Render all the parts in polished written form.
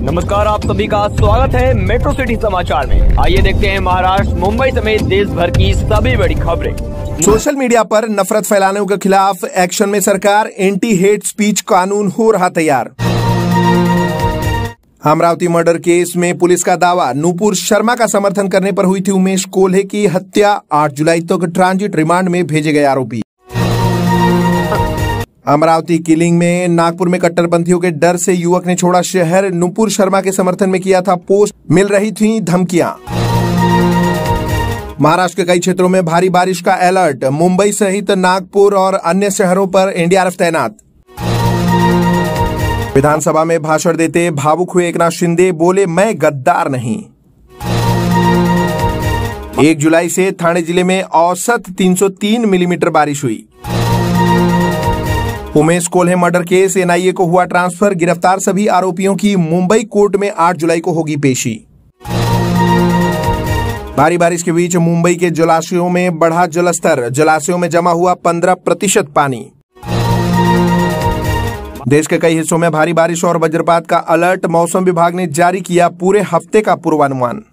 नमस्कार, आप सभी का स्वागत है मेट्रो सिटी समाचार में। आइए देखते हैं महाराष्ट्र, मुंबई समेत देश भर की सभी बड़ी खबरें। सोशल मीडिया पर नफरत फैलाने के खिलाफ एक्शन में सरकार, एंटी हेट स्पीच कानून हो रहा तैयार। अमरावती मर्डर केस में पुलिस का दावा, नूपुर शर्मा का समर्थन करने पर हुई थी उमेश कोल्हे की हत्या। 8 जुलाई तक ट्रांजिट रिमांड में भेजे गए आरोपी। अमरावती किलिंग में नागपुर में कट्टरपंथियों के डर से युवक ने छोड़ा शहर, नूपुर शर्मा के समर्थन में किया था पोस्ट, मिल रही थी धमकियां। महाराष्ट्र के कई क्षेत्रों में भारी बारिश का अलर्ट, मुंबई सहित नागपुर और अन्य शहरों पर एनडीआरएफ तैनात। विधानसभा में भाषण देते भावुक हुए एकनाथ शिंदे, बोले मैं गद्दार नहीं। 1 जुलाई से ठाणे जिले में औसत 303 मिलीमीटर बारिश हुई। Umesh Kolhe murder case, NIA को हुआ ट्रांसफर, गिरफ्तार सभी आरोपियों की मुंबई कोर्ट में 8 जुलाई को होगी पेशी। भारी बारिश के बीच मुंबई के जलाशयों में बढ़ा जलस्तर, जलाशयों में जमा हुआ 15% पानी। देश के कई हिस्सों में भारी बारिश और वज्रपात का अलर्ट, मौसम विभाग ने जारी किया पूरे हफ्ते का पूर्वानुमान।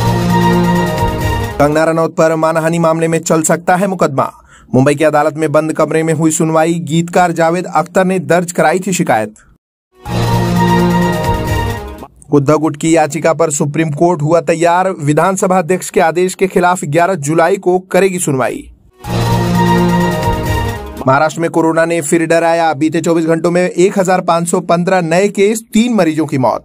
कंगना रनौत पर मानहानि मामले में चल सकता है मुकदमा, मुंबई की अदालत में बंद कमरे में हुई सुनवाई। गीतकार जावेद अख्तर ने दर्ज कराई थी शिकायत। उद्धव गुट की याचिका पर सुप्रीम कोर्ट हुआ तैयार, विधानसभा अध्यक्ष के आदेश के खिलाफ 11 जुलाई को करेगी सुनवाई। महाराष्ट्र में कोरोना ने फिर डराया, बीते 24 घंटों में 1515 नए केस, 3 मरीजों की मौत।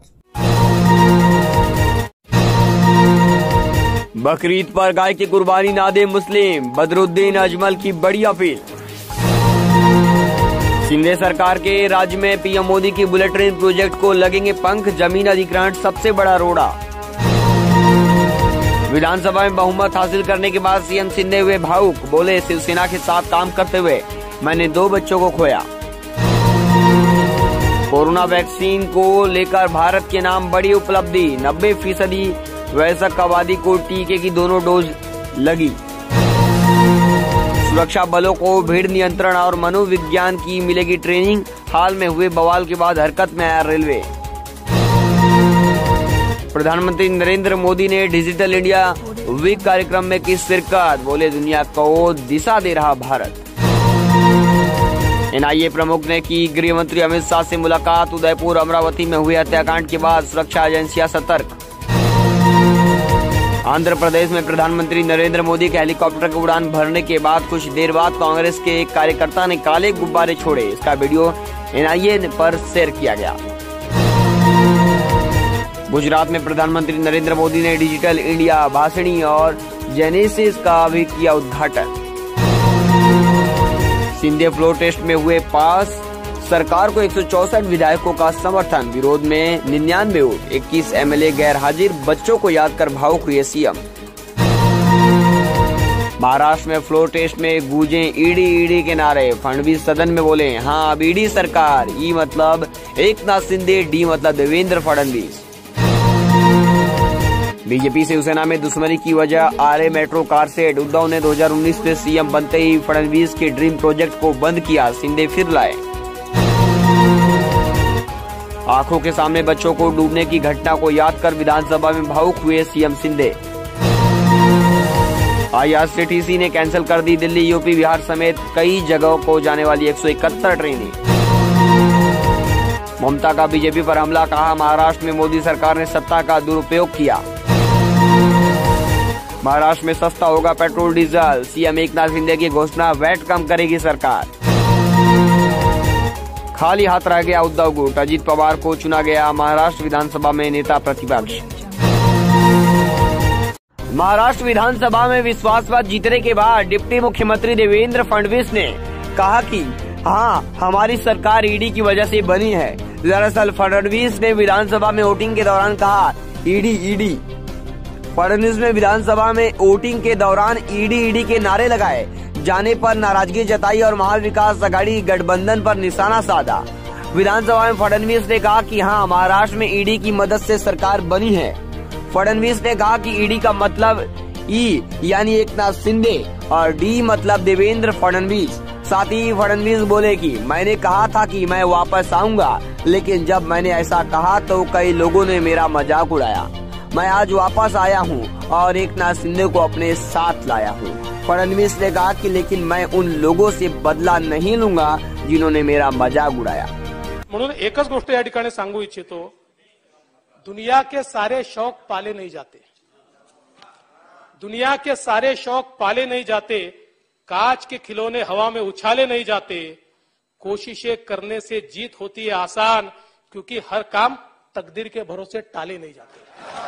बकरीद पर गाय की कुर्बानी ना दे मुस्लिम, बदरुद्दीन अजमल की बड़ी अपील। शिंदे सरकार के राज्य में पीएम मोदी की बुलेट ट्रेन प्रोजेक्ट को लगेंगे पंख, जमीन अधिग्रहण सबसे बड़ा रोड़ा। विधानसभा में बहुमत हासिल करने के बाद सीएम शिंदे हुए भावुक, बोले शिवसेना के साथ काम करते हुए मैंने 2 बच्चों को खोया। कोरोना वैक्सीन को लेकर भारत के नाम बड़ी उपलब्धि, 90% वयस्क आबादी को टीके की दोनों डोज लगी। सुरक्षा बलों को भीड़ नियंत्रण और मनोविज्ञान की मिलेगी ट्रेनिंग, हाल में हुए बवाल के बाद हरकत में आया रेलवे। प्रधानमंत्री नरेंद्र मोदी ने डिजिटल इंडिया वीक कार्यक्रम में की शिरकत, बोले दुनिया को दिशा दे रहा भारत। एनआईए प्रमुख ने की गृह मंत्री अमित शाह से मुलाकात, उदयपुर अमरावती में हुए हत्याकांड के बाद सुरक्षा एजेंसियां सतर्क। आंध्र प्रदेश में प्रधानमंत्री नरेंद्र मोदी के हेलीकॉप्टर की उड़ान भरने के बाद कुछ देर बाद कांग्रेस के एक कार्यकर्ता ने काले गुब्बारे छोड़े, इसका वीडियो एनआईए पर शेयर किया गया। गुजरात में प्रधानमंत्री नरेंद्र मोदी ने डिजिटल इंडिया भाषणी और जेनेसिस का भी किया उद्घाटन। शिंदे फ्लोर टेस्ट में हुए पास, सरकार को 164 विधायकों का समर्थन, विरोध में 99 वोट, 21 एमएलए गैर हाजिर, बच्चों को याद कर भावुक हुए सीएम। महाराष्ट्र में फ्लोर टेस्ट में गूंजे ईडी के नारे, फडणवीस सदन में बोले हाँ अब ईडी सरकार, ई मतलब एकनाथ शिंदे, डी मतलब देवेंद्र फडणवीस। बीजेपी शिवसेना में दुश्मनी की वजह Aarey metro car shed, Uddhav ने 2019 में सीएम बनते ही फडणवीस के ड्रीम प्रोजेक्ट को बंद किया, शिंदे फिर लाए। आंखों के सामने बच्चों को डूबने की घटना को याद कर विधानसभा में भावुक हुए सीएम शिंदे। आईआरसीटीसी ने कैंसिल कर दी दिल्ली, यूपी, बिहार समेत कई जगहों को जाने वाली 171 ट्रेनें। ममता का बीजेपी पर हमला, कहा महाराष्ट्र में मोदी सरकार ने सत्ता का दुरुपयोग किया। महाराष्ट्र में सस्ता होगा petrol diesel, CM Eknath Shinde की घोषणा, वैट कम करेगी सरकार। खाली हाथ रह गया उद्धव गुट, अजित पवार को चुना गया महाराष्ट्र विधानसभा में नेता प्रतिपक्ष। महाराष्ट्र विधानसभा में विश्वास मत जीतने के बाद डिप्टी मुख्यमंत्री देवेंद्र फडणवीस ने कहा कि हाँ हमारी सरकार ईडी की वजह से बनी है। दरअसल फडणवीस ने विधानसभा में वोटिंग के दौरान कहा ईडी। फडणवीस ने विधानसभा में वोटिंग के दौरान ईडी के नारे लगाए जाने पर नाराजगी जताई और महा विकास आघाड़ी गठबंधन पर निशाना साधा। विधानसभा में फडणवीस ने कहा कि हाँ महाराष्ट्र में ईडी की मदद से सरकार बनी है। फडणवीस ने कहा कि ईडी का मतलब ई यानी एकनाथ शिंदे और डी मतलब देवेंद्र फडणवीस। साथ ही फडणवीस बोले कि मैंने कहा था कि मैं वापस आऊंगा, लेकिन जब मैंने ऐसा कहा तो कई लोगों ने मेरा मजाक उड़ाया। मैं आज वापस आया हूं और एकनाथ शिंदे को अपने साथ लाया हूं। फडणवीस ने कहा कि लेकिन मैं उन लोगों से बदला नहीं लूंगा जिन्होंने मेरा मजाक उड़ाया। म्हणून एकच गोष्ट या ठिकाणी सांगू इच्छितो, दुनिया के सारे शौक पाले नहीं जाते, दुनिया के सारे शौक पाले नहीं जाते, कांच के खिलौने हवा में उछाले नहीं जाते, कोशिशें करने से जीत होती है आसान, क्योंकि हर काम तकदीर के भरोसे टाले नहीं जाते।